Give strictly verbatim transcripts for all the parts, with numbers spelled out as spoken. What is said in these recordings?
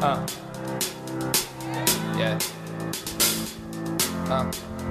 Uh. Yeah. Uh.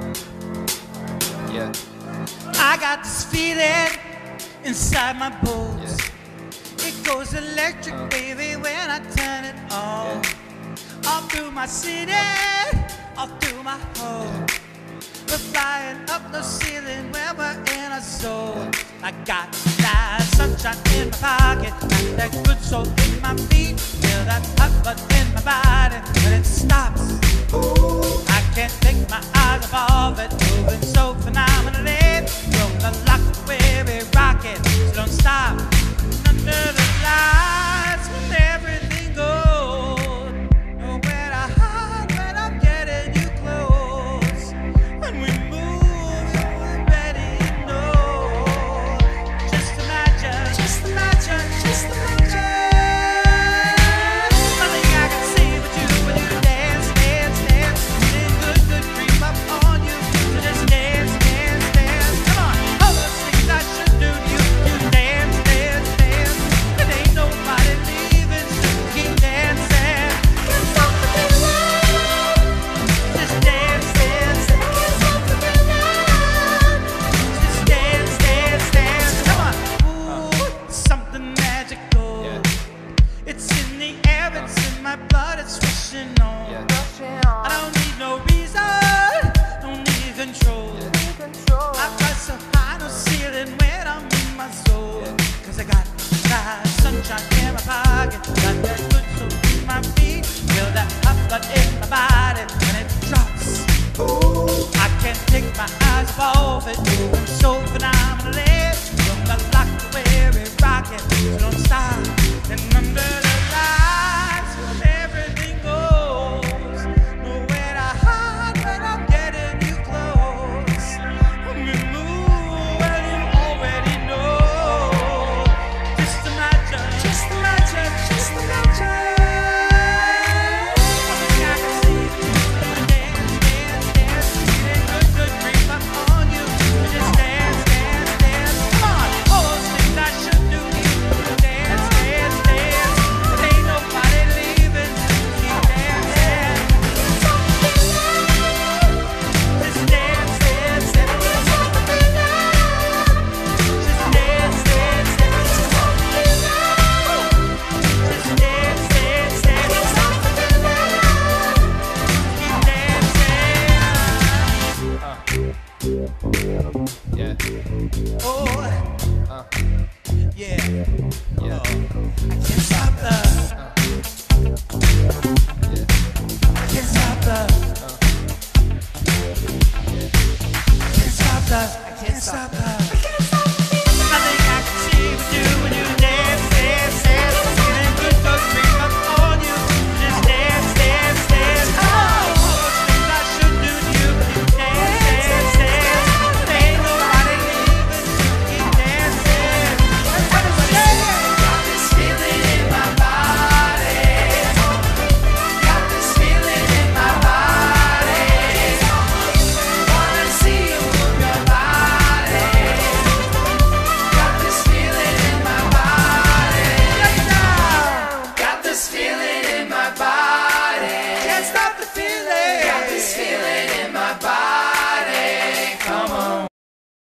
Yeah. I got this feeling inside my bones. Yeah. It goes electric, Uh. baby, when I turn it on. Yeah. All through my city, all through my home. We're flying up the ceiling when we're in a zone. I got that sunshine in my pocket, got that good soul in my feet. Feel that hot blood in my body when it stops. Ooh, I can't take my eyes off it, moving so phenomenally. From the lock where we rock it, so don't stop. Under the lights when everything goes, nowhere to hide when I'm getting you close. When we move, you're ready, you know. Just imagine, just imagine, just imagine. Nothing I can see but you when you dance, dance, dance. Feeling good, good, creep up on you. So just dance, dance, dance. Come on, all those things I should do to you. You dance, dance, dance. And ain't nobody leaving, so keep dancing. Can't stop the feeling. Just dance, dance, dance. Can't stop the feeling. Just dance, dance, dance. Come on, ooh, something magical. Yeah. It's in the air, it's in my blood, it's rushing on. Yeah. I don't need no reason, don't need control. I fly so high, no ceiling when I'm in my zone. Cause I got that sunshine in my pocket, got that good soul in my feet. Feel that hot blood in my body when it drops. Ooh, I can't take my eyes off it, moving so phenomenally. From the lock where we rock it, so don't stop. And under